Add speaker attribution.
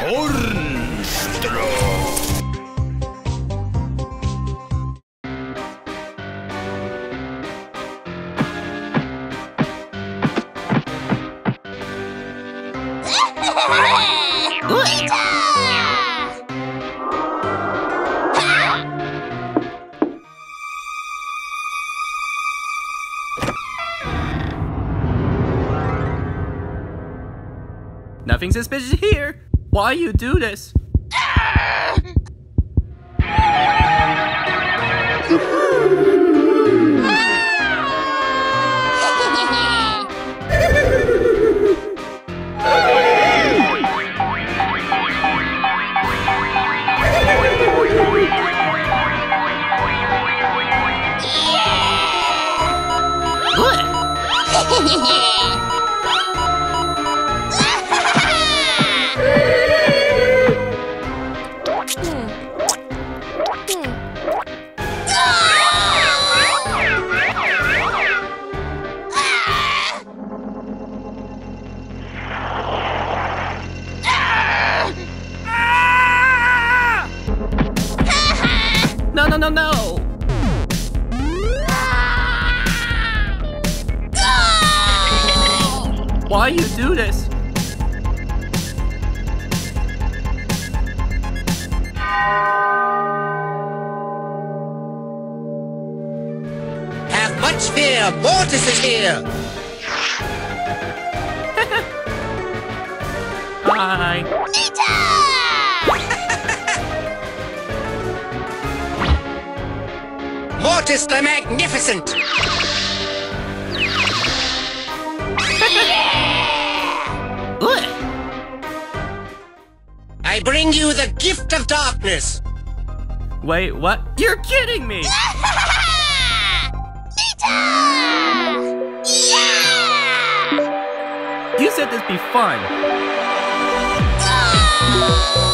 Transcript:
Speaker 1: Hornstro.
Speaker 2: Nothing suspicious here. Why you do this? No, no, no, no! Why you do this?
Speaker 3: Have much fear, Mortis is here!
Speaker 2: Hi.
Speaker 3: Mortis the Magnificent! I bring you the gift of darkness!
Speaker 2: Wait, what? You're kidding me! You said this be fun.